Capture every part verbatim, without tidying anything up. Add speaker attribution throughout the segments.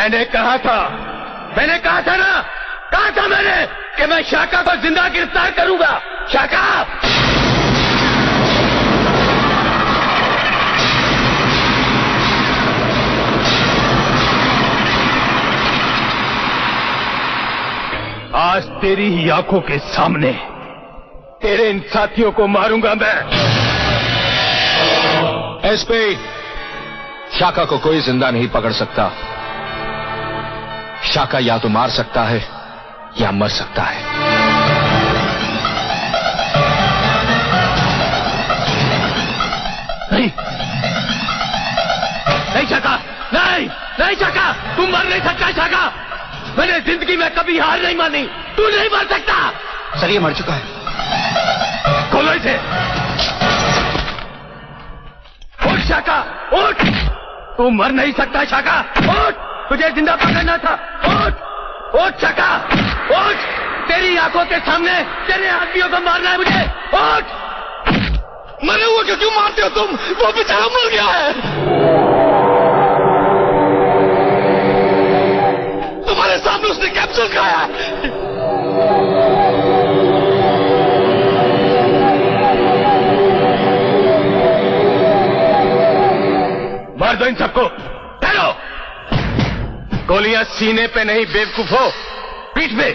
Speaker 1: मैंने कहा था मैंने कहा था ना कहा था मैंने कि मैं शाका को जिंदा गिरफ्तार करूंगा। शाका आज तेरी ही आंखों के सामने तेरे इन साथियों को मारूंगा मैं।
Speaker 2: एसपी, शाका को कोई जिंदा नहीं पकड़ सकता। शाका या तो मार सकता है या मर सकता है।
Speaker 1: नहीं नहीं शाका, नहीं नहीं शाका, तुम मर नहीं सकता। शाका, मैंने जिंदगी में कभी हार नहीं मानी। तू नहीं मर सकता।
Speaker 2: सर ये मर चुका है।
Speaker 1: खोलो इसे। उठ शाका, उठ। तू मर नहीं सकता शाका, उठ। तुझे जिंदा पकड़ना था। उठ उठ शाका, उठ। तेरी आंखों के सामने तेरे आदमियों को मारना है मुझे। उठ। मरे हुए को क्यों मारते हो तुम? वो बेचारा मर गया है। तुम्हारे सामने उसने कैप्सूल खाया है। मार दो इन सबको। ठहरो। गोलियां सीने पे नहीं बेवकूफो, पीठ पे।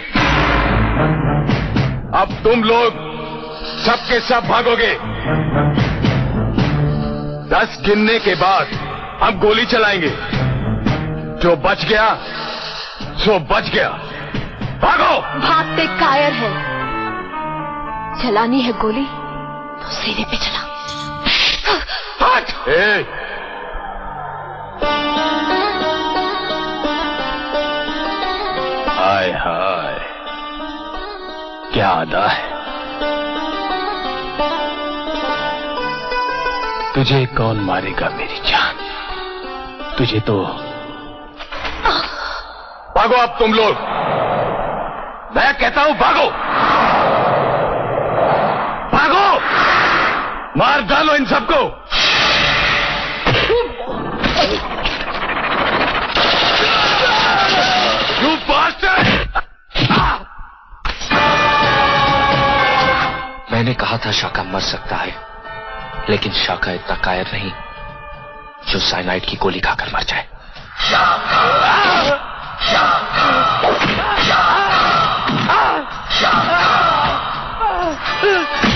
Speaker 1: अब तुम लोग सबके सब भागोगे। दस गिनने के बाद हम गोली चलाएंगे। जो बच गया सो बच गया। भागो।
Speaker 3: भागते कायर है। चलानी है गोली तो सीने पे चला।
Speaker 1: हट। ए, हाय हाय, क्या अदा है। तुझे कौन मारेगा मेरी जान? तुझे तो भागो अब तुम लोग। मैं कहता हूं भागो, भागो। मार डालो इन सबको। You bastard!
Speaker 2: मैंने कहा था शाका मर सकता है, लेकिन शाका इतना कायर नहीं जो साइनाइड की गोली खाकर मर जाए।
Speaker 1: शाका!